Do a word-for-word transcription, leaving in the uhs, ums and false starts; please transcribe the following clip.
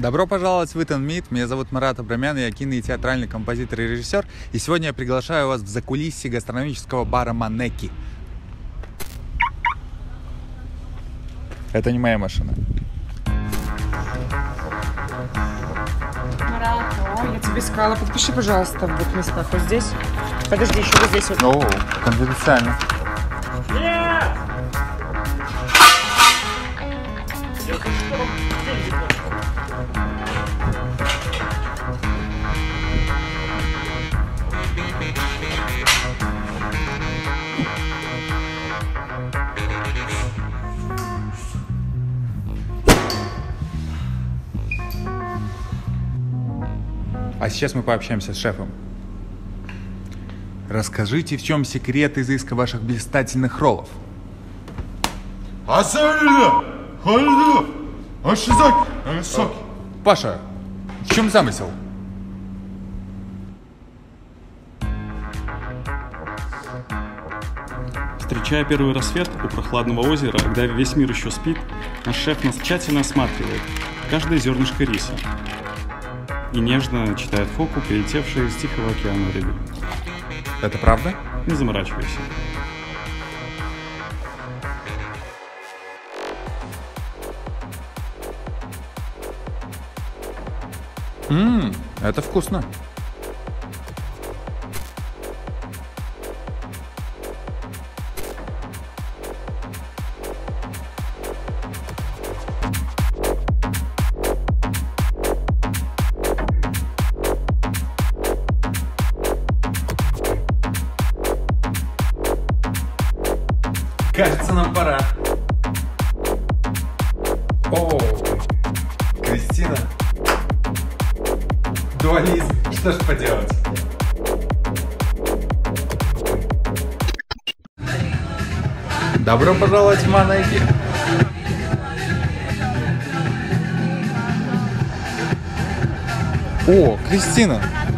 Добро пожаловать в Eat and Meet. Меня зовут Марат Абрамян, я кино- и театральный композитор и режиссер. И сегодня я приглашаю вас в закулисье гастрономического бара Манеки. Это не моя машина. Марат, о, я тебе сказала, подпиши, пожалуйста, в двух местах. Вот здесь. Подожди, еще вот здесь вот. О, конфиденциально. Нет! А сейчас мы пообщаемся с шефом. Расскажите, в чем секрет изыска ваших блистательных роллов? Паша, в чем замысел? Встречая первый рассвет у прохладного озера, когда весь мир еще спит, наш шеф нас тщательно осматривает каждое зернышко риса и нежно читает фоку, прилетевшие из Тихого океана рыбы. Это правда? Не заморачивайся. Ммм, это вкусно. Кажется, нам пора. О, Кристина. Дуализм. Что ж поделать? Добро пожаловать в Манеки. О, Кристина.